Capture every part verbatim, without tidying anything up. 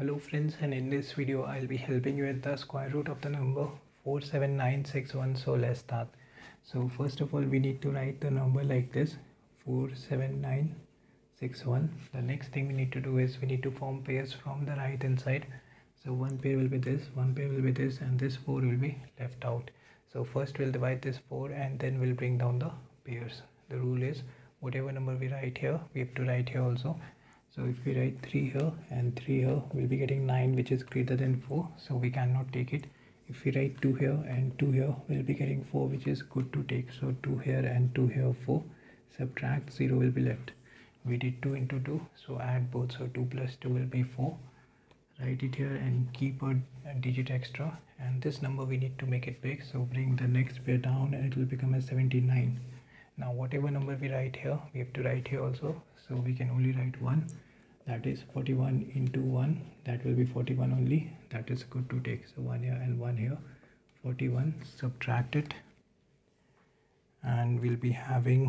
Hello friends, and in this video I'll be helping you with the square root of the number four seven nine six one. So let's start. So first of all we need to write the number like this, four seven nine six one. The next thing we need to do is we need to form pairs from the right hand side. So one pair will be this, one pair will be this, and this four will be left out. So first we'll divide this four and then we'll bring down the pairs. The rule is whatever number we write here, we have to write here also. So if we write three here and three here, we'll be getting nine, which is greater than four, so we cannot take it. If we write two here and two here, we'll be getting four, which is good to take. So two here and two here, four. Subtract, zero will be left. We did two into two, so add both. So two plus two will be four. Write it here and keep a, a digit extra. And this number we need to make it big, so bring the next pair down and it will become a seventy-nine. Now whatever number we write here, we have to write here also. So we can only write one. That is forty-one into one. That will be forty-one only. That is good to take. So one here and one here. forty-one. Subtract it. And we'll be having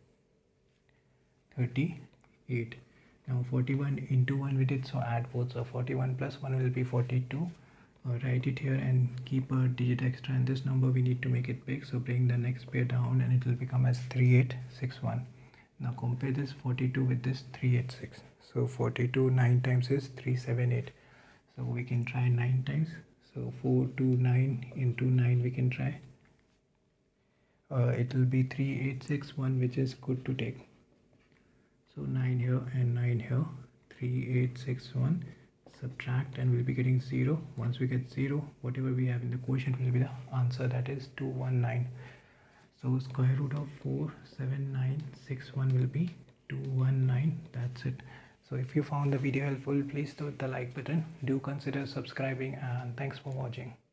thirty-eight. Now forty-one into one we did. So add both. So forty-one plus one will be forty-two. Uh, write it here and keep a digit extra. And this number we need to make it big. So bring the next pair down and it will become as thirty-eight sixty-one. Now compare this forty-two with this three eighty-six. So forty-two nine times is three seventy-eight. So we can try nine times. So four two nine into nine we can try. Uh, it will be three eight six one, which is good to take. So nine here and nine here. three eight six one. Subtract and we'll be getting zero. Once we get zero, whatever we have in the quotient will be the answer. That is two hundred nineteen. So square root of four seven nine six one will be two hundred nineteen. That's it. So if you found the video helpful, please hit the like button. Do consider subscribing, and thanks for watching.